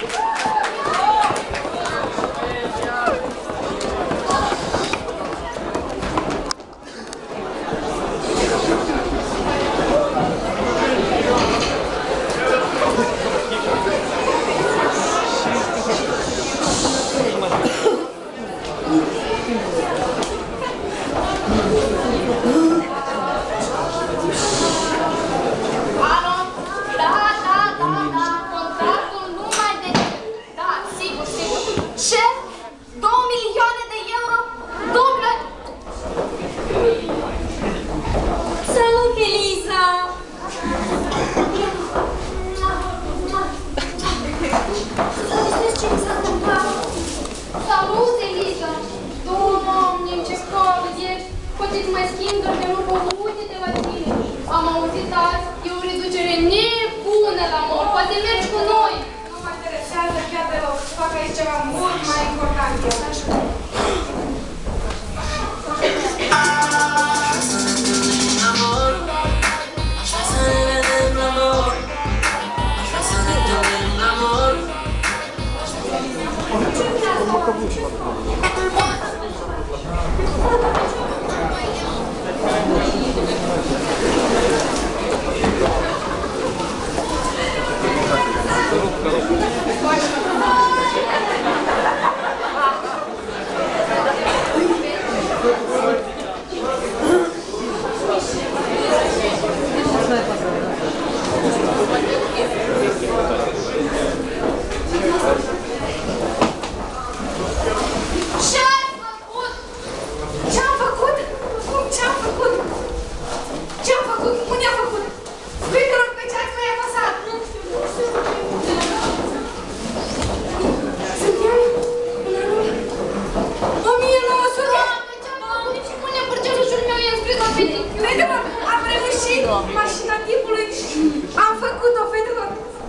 Mașina timpului am făcut-o, fetelor.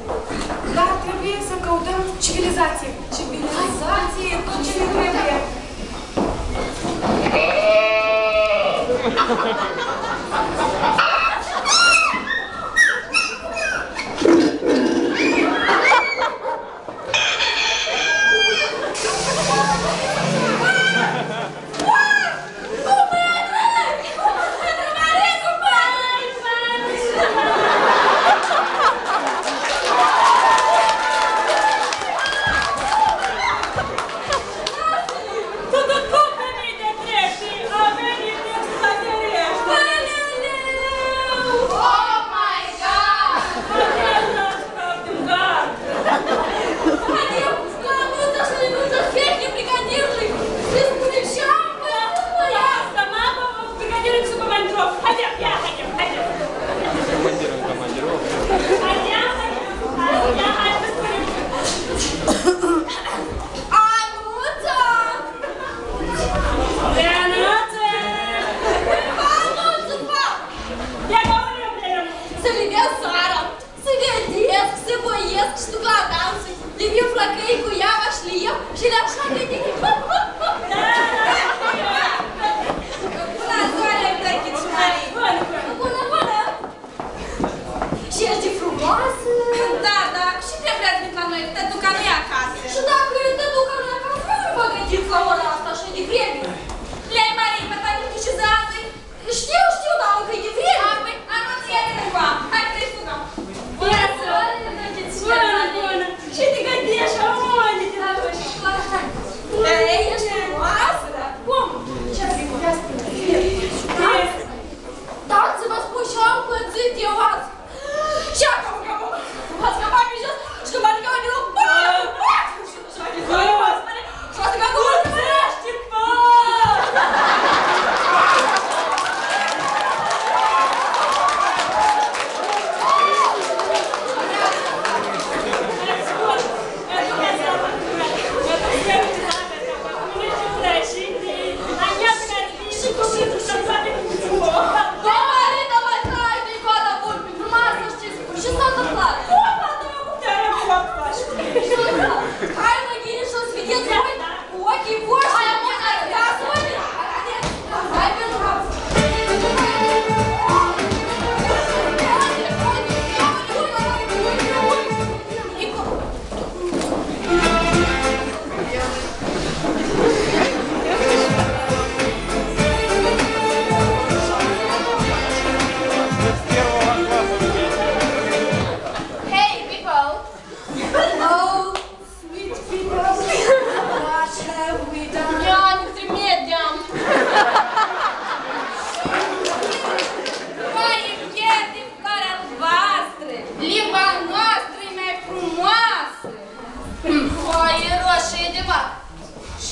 Dar trebuie să căutăm civilizație. Civilizație e tot ce ne trebuie. Tot copii de trepi, a venit extraterestri.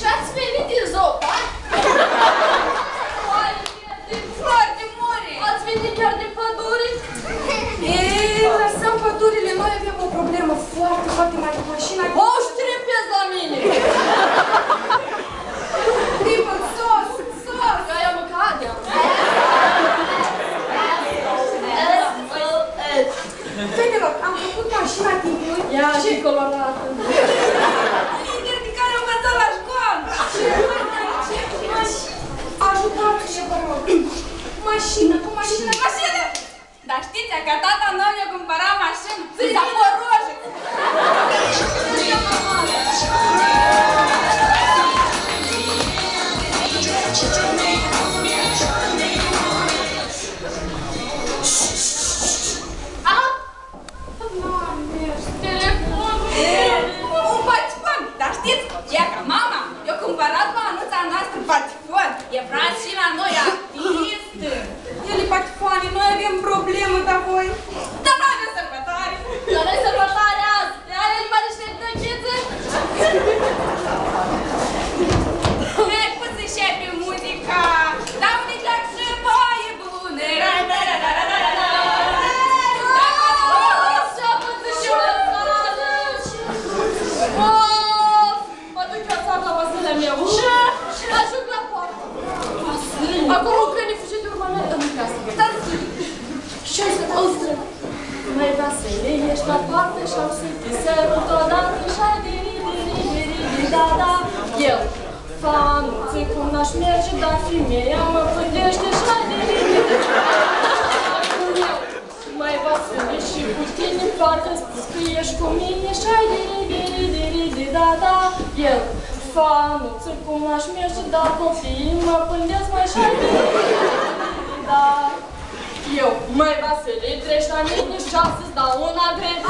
Și ați venit din zooparc? Foarte mare! Ați venit chiar din pădure? Ei, lăsăm pădurile, noi avem o problemă foarte, foarte mare cu mașina. O ștrepezi la mine! Tipul, sos! Că aia mă cadea. Fetelor, am făcut mașina timpului. Ia și colorată. Lider de care am învățat la școală. Ajutați-ne, vă rog. Mașină, cu mașină. Dar știți că tata meu ne-a cumpărat mașină Zaporoje. Un patifon. Dar știți, e ca mama i-a cumpărat bănuța noastră patifon. E frate și la noi artist. Ele patifoane, noi avem problemă, dar voi... Dar nu avem sărbătoare. Dar noi sărbătoare azi. Ai el mai deștept tăchiță? Merg până să începe muzica. Dau un eclat și voie bună. Mă duc eu țar la Vasilea meu. Ajung la poartă. Acum un crene fuge de urma mea în casă. Și ai să îl strâng. Mai Vasile, ești la poartă și am să te sărut odată. Și-ai da-da. Eu, fanuță, cum n-aș merge, dar femeia mă pândește. Și-ai mai Vasile, și cu tine parcă spus că ești cu mine. Și-ai da-da. Eu, fanuță, cum n-aș merge, dar copiii mă pândesc. Mai și-ai da. Eu, mai Vasile, treci la mine și să-ți dau una drept.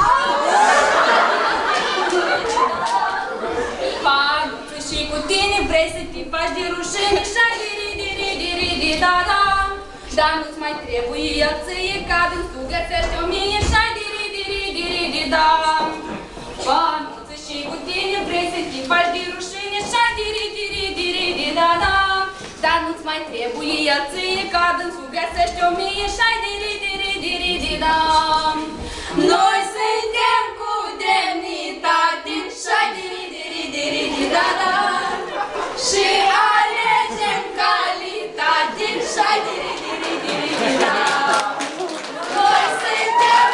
Fanuță, și cu tine vrei să te faci de rușine. Și-ai da-da. Dar nu-ți mai trebuie el ție, ca din tu găsești o mie. Și-ai da. Fanuță, și cu tine vrei să te faci de rușine. Și-ai da-da. Dar nu-ți mai trebuie el ție, ca din tu găsești o mie. Și-ai da. Noi suntem cu demnitate. Și-ai da-da. Și alegem calitate. Și-ai da. Noi suntem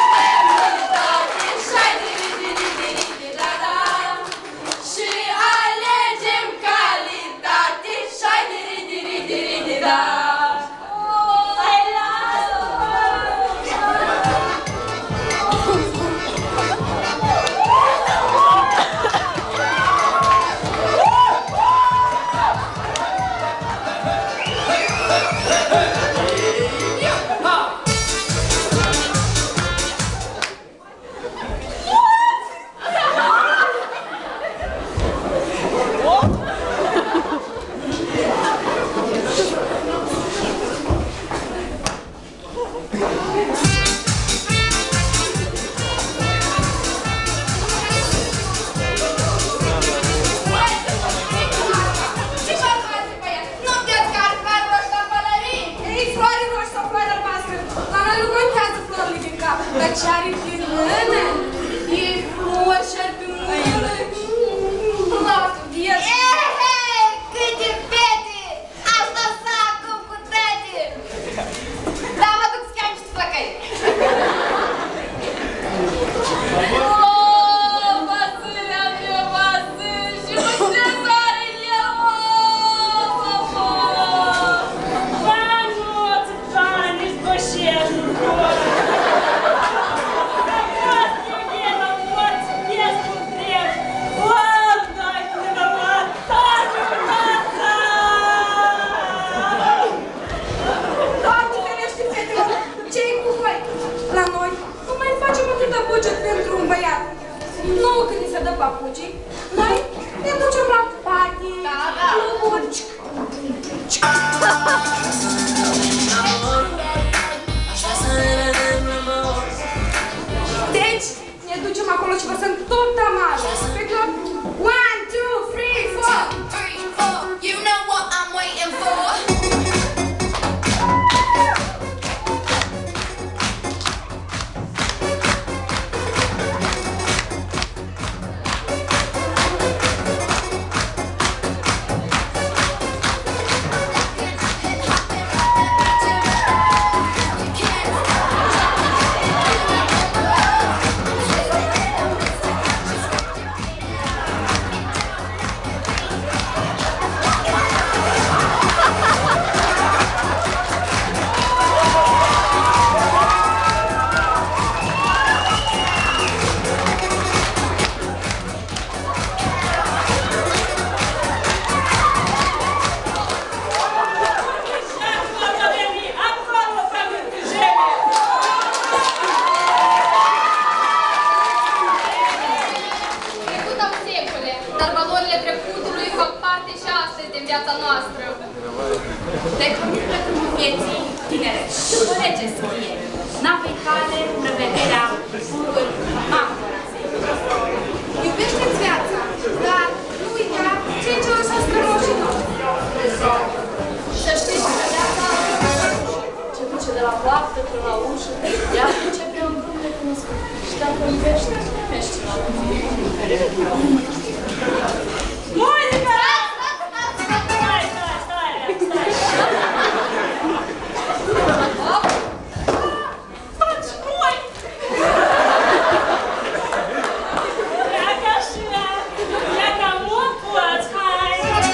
cu demnitate. Și-ai da-da. Și alegem calitate. Și-ai da. Dar ce are pe mână? E frumos și are pe mână. Lasă, vieță. Câte fete! Asta s-a acum cu tăte! Da, mă duc să cam și tu flăcăi! Vasilea meu, Vasil, și nu știu să are el, Ваноцы, танец, башежный город. Pentru un băiat. Nouă când îi se dă papucii, noi ne ducem la party, cluburi. Deci, ne ducem acolo și vărsăm tot tamarul. Pe club, 1, 2, 3, 4. viața noastră. Pe câmpul vieții tinere și fără ce să fie. N-avei cale, prevederea, furul, ancora. Iubește-ți viața, dar nu uita ce o să strămoșii noștri. Să știți că viața ce duce de la poartă până la ușă, ea duce pe un drum necunoscut. Și dacă iubești, ești ceva. Muzica! Stai! Faci moi! Iaca și iaca mă poți, hai!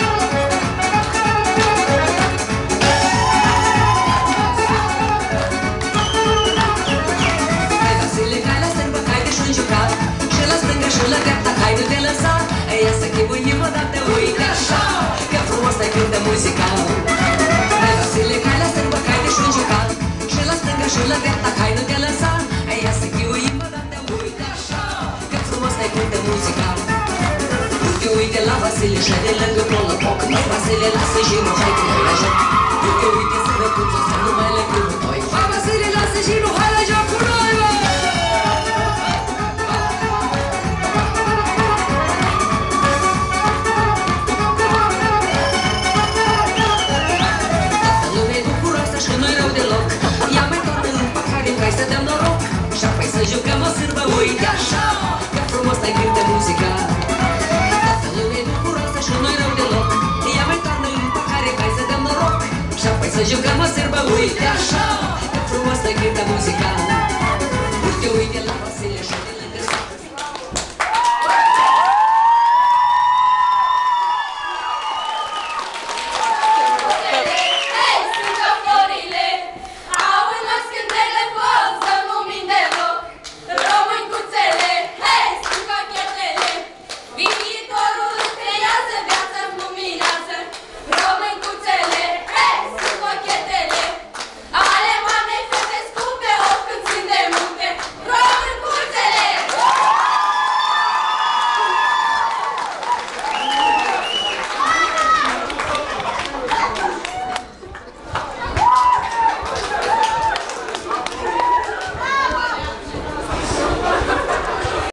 Hai, Vasile, hai la stângă, hai de și-un jucat. Și la stânga și la dreapta, hai nu te lăsa. Ia să chibuim odată, uite așa, că frumos te cântă muzica. Hai, Vasile, hai la stângă, hai de și-un jucat. Și la stânga și la dreapta, hai nu te lăsa. Ia să chibuim odată, uite așa, că frumos te cântă muzica. Uite, uite la Vasile și de lângă polopoc. Noi, Vasile, lasă girul, hai că noi la joc. Uite, uite să răpuță, să nu mai legăm noi. Hai, Vasile, lasă girul, hai la joc cu noi, bă! Jucăm o sârbă, uite așa, că frumos te cântă muzica. Toată lumea e bucuroasă și nu-i rău deloc. Ia mai toarnă în pahare, hai să dăm noroc. Și apoi să jucăm o sârbă, uite așa.